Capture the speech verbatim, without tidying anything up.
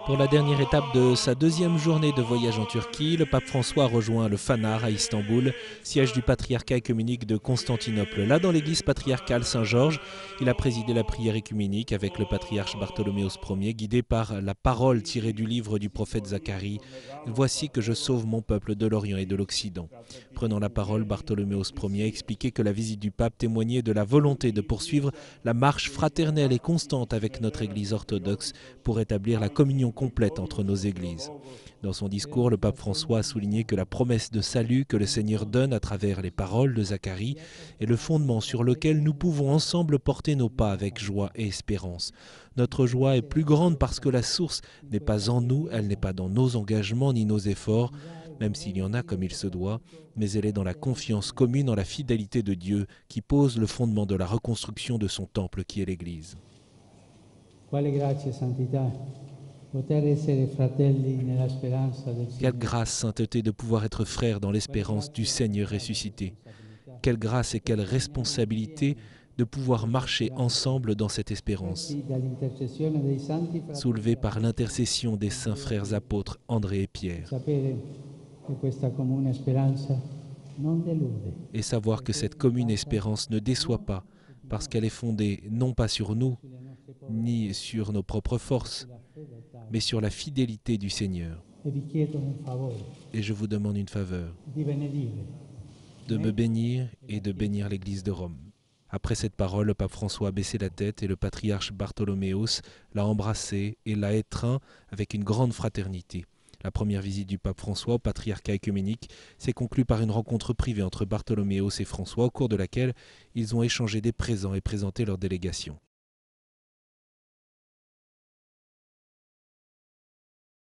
Pour la dernière étape de sa deuxième journée de voyage en Turquie, le pape François a rejoint le Phanar à Istanbul, siège du patriarcat œcuménique de Constantinople. Là, dans l'église patriarcale Saint-Georges, il a présidé la prière œcuménique avec le patriarche Bartholoméos Ier, guidé par la parole tirée du livre du prophète Zacharie. « Voici que je sauve mon peuple de l'Orient et de l'Occident ». Prenant la parole, Bartholoméos Ier a expliqué que la visite du pape témoignait de la volonté de poursuivre la marche fraternelle et constante avec notre Église orthodoxe pour établir la communion complète entre nos églises. Dans son discours, le pape François a souligné que la promesse de salut que le Seigneur donne à travers les paroles de Zacharie est le fondement sur lequel nous pouvons ensemble porter nos pas avec joie et espérance. Notre joie est plus grande parce que la source n'est pas en nous, elle n'est pas dans nos engagements ni nos efforts, même s'il y en a comme il se doit, mais elle est dans la confiance commune en la fidélité de Dieu qui pose le fondement de la reconstruction de son temple qui est l'Église. Quelle grâce, sainteté, de pouvoir être frère dans l'espérance du Seigneur ressuscité. Quelle grâce et quelle responsabilité de pouvoir marcher ensemble dans cette espérance, soulevée par l'intercession des saints frères apôtres André et Pierre. Et savoir que cette commune espérance ne déçoit pas, parce qu'elle est fondée non pas sur nous, ni sur nos propres forces, mais sur la fidélité du Seigneur. Et je vous demande une faveur, de me bénir et de bénir l'Église de Rome. Après cette parole, le pape François a baissé la tête et le patriarche Bartholoméos l'a embrassé et l'a étreint avec une grande fraternité. La première visite du pape François au patriarcat œcuménique s'est conclue par une rencontre privée entre Bartholoméos et François, au cours de laquelle ils ont échangé des présents et présenté leur délégation.